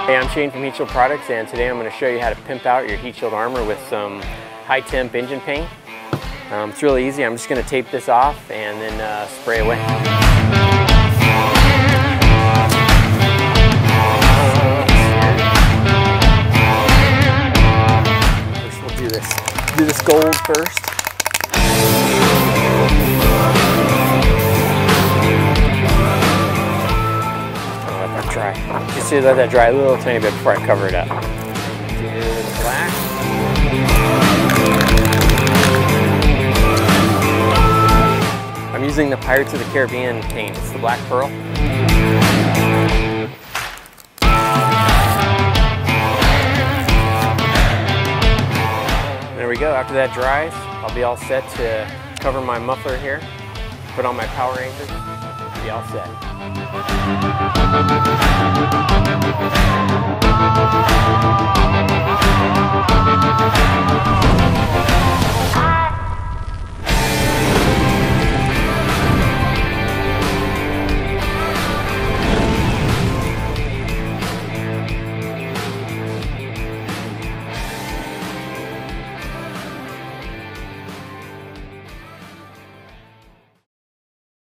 Hey, I'm Shane from Heatshield Products, and today I'm going to show you how to pimp out your Heatshield armor with some high temp engine paint. It's really easy. I'm just going to tape this off and then spray away. First we'll do this gold first. Dry. Just let that dry a little tiny bit before I cover it up. Do the black. I'm using the Pirates of the Caribbean paint. It's the black pearl. There we go. After that dries, I'll be all set to cover my muffler here, put on my power anchors, be all set.